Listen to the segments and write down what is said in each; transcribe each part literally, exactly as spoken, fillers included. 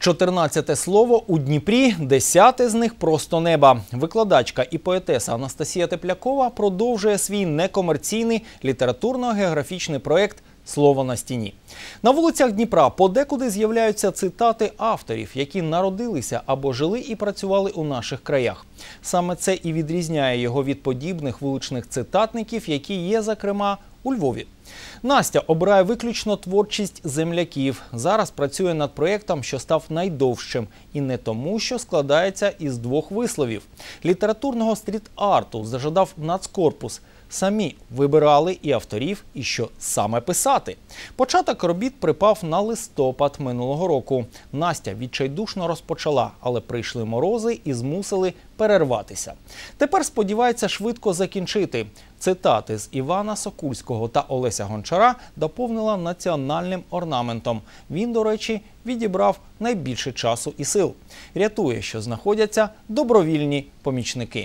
чотирнадцяте слово у Дніпрі, десяте з них просто неба. Викладачка і поетеса Анастасія Теплякова продовжує свій некомерційний літературно-географічний проєкт «Слово на стіні». На вулицях Дніпра подекуди з'являються цитати авторів, які народилися або жили і працювали у наших краях. Саме це і відрізняє його від подібних вуличних цитатників, які є, зокрема, у Львові. Настя обирає виключно творчість земляків. Зараз працює над проєктом, що став найдовшим. І не тому, що складається із двох висловів. Літературного стріт-арту зажадав Нацкорпус. Самі вибирали і авторів, і що саме писати. Початок робіт припав на листопад минулого року. Настя відчайдушно розпочала, але прийшли морози і змусили перерватися. Тепер сподівається швидко закінчити. Цитати з Івана Сокульського та Олеся Гончара доповнила національним орнаментом. Він, до речі, відібрав найбільше часу і сил. Рятує, що знаходяться добровільні помічники.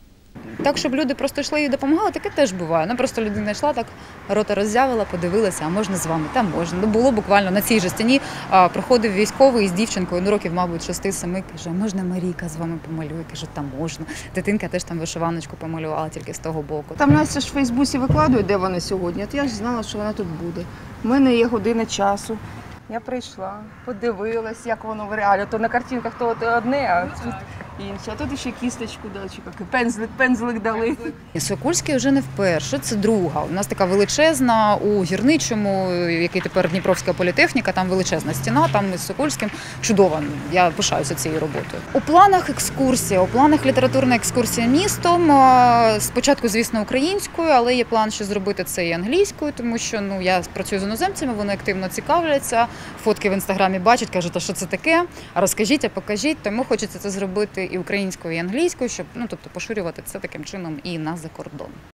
Так, щоб люди просто йшли і допомагали, таке теж буває. Ну, просто людина йшла, так рота роззявила, подивилася, а можна з вами? Та можна. Ну, було буквально на цій же стіні, а, проходив військовий з дівчинкою, ну, років, мабуть, шести-семи, каже, а можна Марійка з вами помалює? Кажу, та можна. Дитинка теж там вишиваночку помалювала, тільки з того боку. Там Настя ж в Фейсбуці викладує, де вона сьогодні, от я ж знала, що вона тут буде. У мене є година часу. Я прийшла, подивилась, як воно в реалі. То на картинках то одне, а тут інше. А тут ще кісточку дали, чи як, пензлик, пензлик дали. Сокульський вже не вперше, це друга. У нас така величезна у Гірничому, який тепер Дніпровська політехніка, там величезна стіна, там із Сокульським. Чудово, я пишаюся цією роботою. У планах екскурсія, у планах літературна екскурсія містом. Спочатку, звісно, українською, але є план ще зробити це і англійською, тому що ну, я працюю з іноземцями, вони активно цікавляться. Фотки в інстаграмі бачать, кажуть, а що це таке? А розкажіть, а покажіть. Тому хочеться це зробити і українською, і англійською, щоб ну, тобто, поширювати це таким чином і на закордон.